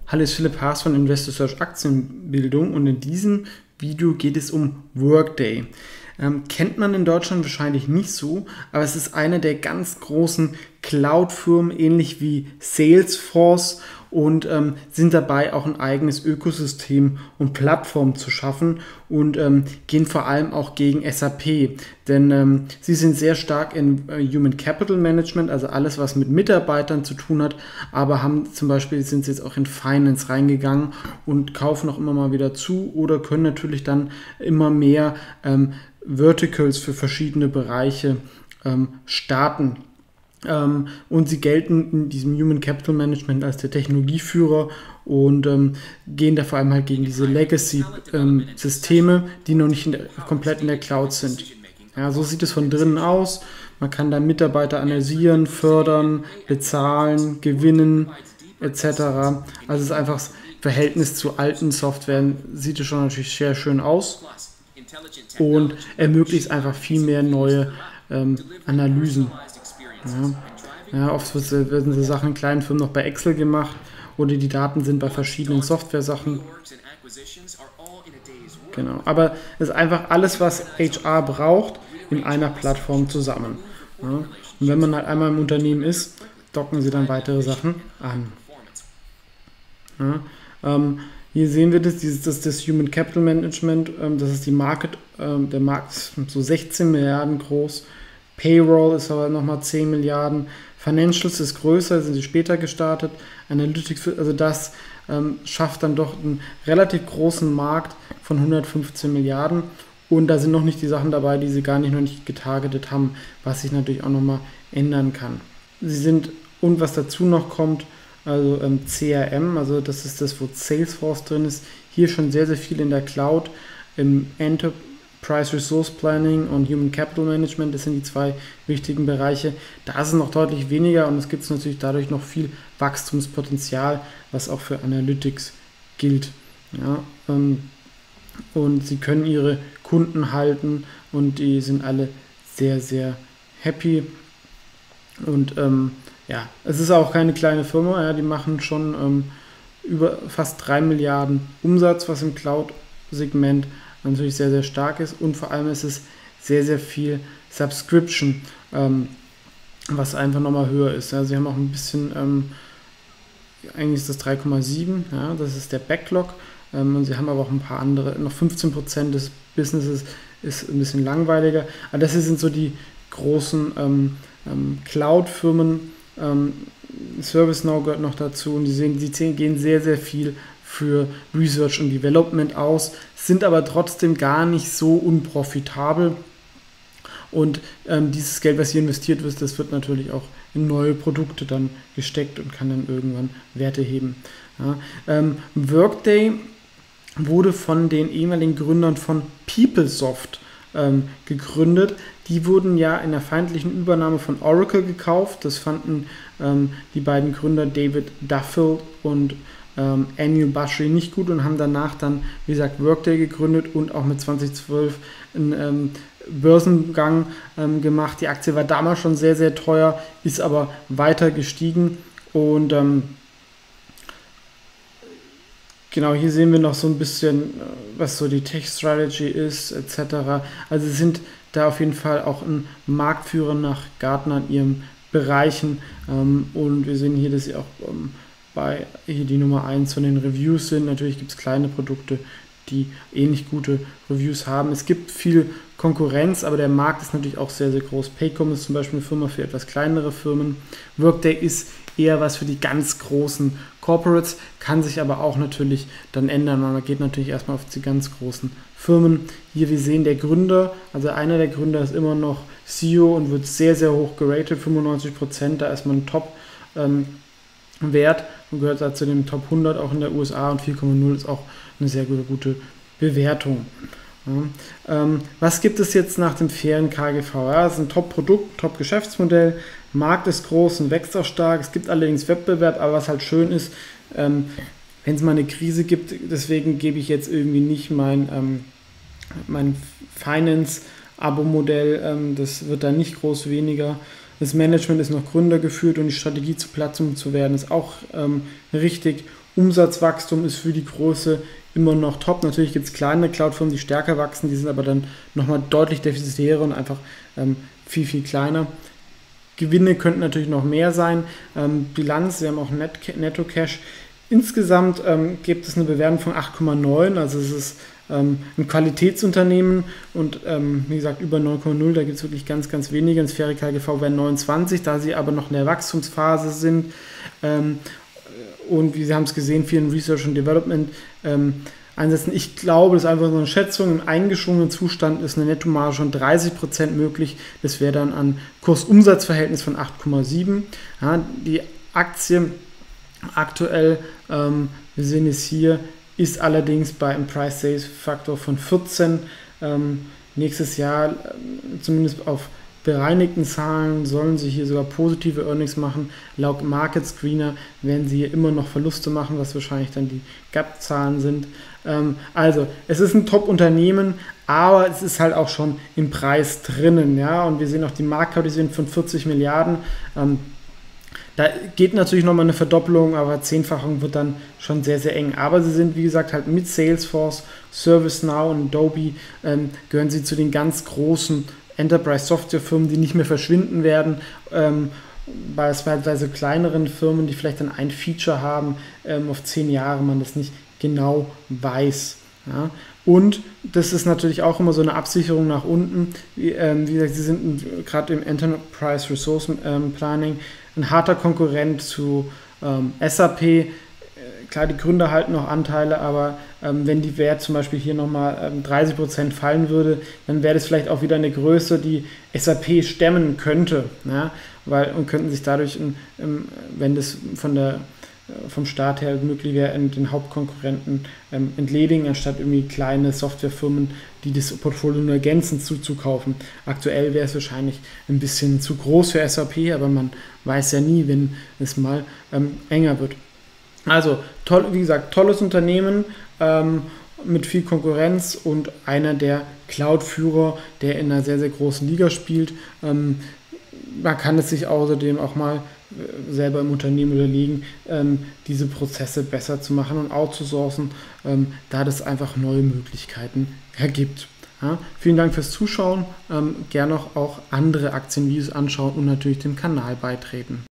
Hallo, ist Philipp Haas von Investor Search Aktienbildung und in diesem Video geht es um Workday. Kennt man in Deutschland wahrscheinlich nicht so, aber es ist eine der ganz großen Cloud-Firmen, ähnlich wie Salesforce, und sind dabei auch ein eigenes Ökosystem und Plattform zu schaffen und gehen vor allem auch gegen SAP, denn sie sind sehr stark in Human Capital Management, also alles, was mit Mitarbeitern zu tun hat, aber sind sie jetzt auch in Finance reingegangen und kaufen auch immer mal wieder zu oder können natürlich dann immer mehr Verticals für verschiedene Bereiche starten. Und sie gelten in diesem Human Capital Management als der Technologieführer und gehen da vor allem halt gegen diese Legacy-Systeme, die noch nicht komplett in der Cloud sind. Ja, so sieht es von drinnen aus. Man kann da Mitarbeiter analysieren, fördern, bezahlen, gewinnen etc. Also es ist einfach das Verhältnis zu alten Softwaren, sieht es schon natürlich sehr schön aus und ermöglicht einfach viel mehr neue Analysen. Ja, oft werden so Sachen in kleinen Firmen noch bei Excel gemacht oder die Daten sind bei verschiedenen Software-Sachen. Genau, aber es ist einfach alles, was HR braucht, in einer Plattform zusammen. Ja, und wenn man halt einmal im Unternehmen ist, docken sie dann weitere Sachen an. Ja, hier sehen wir das Human Capital Management, das ist die der Markt ist so 16 Milliarden groß. Payroll ist aber nochmal 10 Milliarden. Financials ist größer, sind sie später gestartet. Analytics, also das schafft dann doch einen relativ großen Markt von 115 Milliarden. Und da sind noch nicht die Sachen dabei, die sie noch nicht getargetet haben, was sich natürlich auch nochmal ändern kann. Und was dazu noch kommt, also CRM, also das ist das, wo Salesforce drin ist, hier schon sehr, sehr viel in der Cloud, im Enterprise Resource Planning und Human Capital Management, das sind die zwei wichtigen Bereiche. Da ist es noch deutlich weniger und es gibt natürlich dadurch noch viel Wachstumspotenzial, was auch für Analytics gilt. Ja, und sie können ihre Kunden halten und die sind alle sehr, sehr happy. Und ja, es ist auch keine kleine Firma, ja, die machen schon über fast 3 Milliarden Umsatz, was im Cloud-Segment natürlich sehr, sehr stark ist, und vor allem ist es sehr, sehr viel Subscription, was einfach nochmal höher ist. Ja, sie haben auch ein bisschen, eigentlich ist das 3,7, ja, das ist der Backlog, und sie haben aber auch ein paar andere, noch 15% des Businesses ist ein bisschen langweiliger, aber das sind so die großen Cloud-Firmen. ServiceNow gehört noch dazu und die gehen sehr, sehr viel für Research und Development aus, sind aber trotzdem gar nicht so unprofitabel. Und dieses Geld, was hier investiert wird, das wird natürlich auch in neue Produkte dann gesteckt und kann dann irgendwann Werte heben. Ja. Workday wurde von den ehemaligen Gründern von PeopleSoft gegründet. Die wurden ja in der feindlichen Übernahme von Oracle gekauft. Das fanden die beiden Gründer David Duffield und Anil Bashri nicht gut und haben danach dann, wie gesagt, Workday gegründet und auch mit 2012 einen Börsengang gemacht. Die Aktie war damals schon sehr, sehr teuer, ist aber weiter gestiegen und genau, hier sehen wir noch so ein bisschen, was so die Tech-Strategy ist, etc. Also sie sind da auf jeden Fall auch ein Marktführer nach Gartner in ihren Bereichen. Und wir sehen hier, dass sie auch hier die Nummer 1 von den Reviews sind. Natürlich gibt es kleine Produkte, die ähnlich gute Reviews haben. Es gibt viel Konkurrenz, aber der Markt ist natürlich auch sehr, sehr groß. Paycom ist zum Beispiel eine Firma für etwas kleinere Firmen. Workday ist eher was für die ganz großen Corporates, kann sich aber auch natürlich dann ändern. Man geht natürlich erstmal auf die ganz großen Firmen. Hier, wir sehen der Gründer, also einer der Gründer ist immer noch CEO und wird sehr, sehr hoch geratet, 95%, da ist man Top Wert und gehört da zu dem Top 100 auch in der USA und 4,0 ist auch eine sehr gute Bewertung. Ja. Was gibt es jetzt nach dem fairen KGV? Ja, es ist ein Top-Produkt, Top-Geschäftsmodell, Markt ist groß und wächst auch stark, es gibt allerdings Wettbewerb, aber was halt schön ist, wenn es mal eine Krise gibt, deswegen gebe ich jetzt irgendwie nicht mein Finance-Abo-Modell, das wird dann nicht groß weniger. Das Management ist noch gründergeführt und die Strategie zur Plattform zu werden ist auch richtig Umsatzwachstum ist für die Größe immer noch top. Natürlich gibt es kleine Cloud-Firmen, die stärker wachsen, die sind aber dann nochmal deutlich defizitärer und einfach viel, viel kleiner. Gewinne könnten natürlich noch mehr sein. Bilanz, wir haben auch Netto-Cash. Insgesamt gibt es eine Bewertung von 8,9, also es ist ein Qualitätsunternehmen und wie gesagt über 9,0, da gibt es wirklich ganz, ganz wenige. Ins faire KGV wären 29, da sie aber noch in der Wachstumsphase sind und wie Sie haben es gesehen, vielen Research und Development einsetzen. Ich glaube, das ist einfach so eine Schätzung. Im eingeschwungenen Zustand ist eine Nettomarge von 30% möglich. Das wäre dann ein Kurs-Umsatz-Verhältnis von 8,7. Ja, die Aktie aktuell, wir sehen es hier, ist allerdings bei einem Price-Sales-Faktor von 14. Nächstes Jahr, zumindest auf bereinigten Zahlen, sollen sie hier sogar positive Earnings machen. Laut Market Screener werden sie hier immer noch Verluste machen, was wahrscheinlich dann die GAAP-Zahlen sind. Also, es ist ein Top-Unternehmen, aber es ist halt auch schon im Preis drinnen. Ja? Und wir sehen auch die Marktkapitalisierung von 40 Milliarden. Da geht natürlich nochmal eine Verdoppelung, aber Zehnfachung wird dann schon sehr, sehr eng. Aber sie sind, wie gesagt, halt mit Salesforce, ServiceNow und Adobe gehören sie zu den ganz großen Enterprise-Software-Firmen, die nicht mehr verschwinden werden. Beispielsweise kleineren Firmen, die vielleicht dann ein Feature haben, auf 10 Jahre man das nicht genau weiß. Ja? Und das ist natürlich auch immer so eine Absicherung nach unten. Wie gesagt, sie sind gerade im Enterprise Resource Planning ein harter Konkurrent zu SAP. Klar, die Gründer halten noch Anteile, aber wenn die Wert zum Beispiel hier nochmal 30% fallen würde, dann wäre das vielleicht auch wieder eine Größe, die SAP stemmen könnte. Ja? Und könnten sich dadurch, wenn das vom Staat her möglich wäre, den Hauptkonkurrenten entledigen, anstatt irgendwie kleine Softwarefirmen, die das Portfolio nur ergänzend zuzukaufen. Aktuell wäre es wahrscheinlich ein bisschen zu groß für SAP, aber man weiß ja nie, wenn es mal enger wird. Also, wie gesagt, tolles Unternehmen mit viel Konkurrenz und einer der Cloud-Führer, der in einer sehr, sehr großen Liga spielt. Man kann es sich außerdem auch mal selber im Unternehmen überlegen, diese Prozesse besser zu machen und outzusourcen, da das einfach neue Möglichkeiten ergibt. Ja, vielen Dank fürs Zuschauen. Gerne auch andere Aktienvideos anschauen und natürlich dem Kanal beitreten.